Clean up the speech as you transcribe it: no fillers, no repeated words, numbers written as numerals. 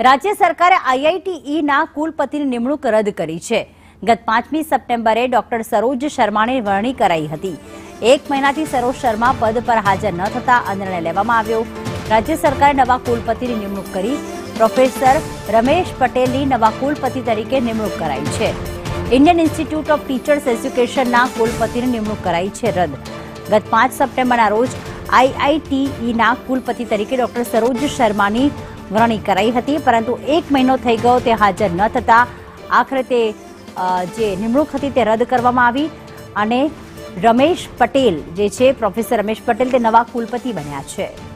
રાજ્ય સરકારે આઈઆઈટીઈના કુલપતિની નિમણૂક રદ કરી છે। ગત 5મી સપ્ટેમ્બરે ડોક્ટર સરોજ શર્માની વરણી કરાઈ હતી। 1 મહિનાથી સરોજ શર્મા પદ પર હાજર ન થતા આ નિર્ણય લેવામાં આવ્યો। રાજ્ય સરકારે નવા કુલપતિની નિમણૂક કરી। પ્રોફેસર રમેશ પટેલની નવા કુલપતિ તરીકે નિમણૂક કરાઈ છે। ઇન્ડિયન ઇન્સ્ટિટ્યૂટ ઓફ ટીચર્સ એજ્યુકેશનના કુલપતિની નિમણૂક કરાઈ છે રદ। ગત 5 સપ્ટેમ્બરના રોજ આઈઆઈટીઈના કુલપતિ તરીકે ડોક્ટર સરોજ શર્માની વરણી કરાઈ હતી, પરંતુ 1 મહિનો થઈ ગયો તે હાજર ન થતા આખરે તે જે નિમણૂક હતી તે રદ કરવામાં આવી અને રમેશ પટેલ જે છે પ્રોફેસર રમેશ પટેલ તે નવા કુલપતિ બન્યા છે।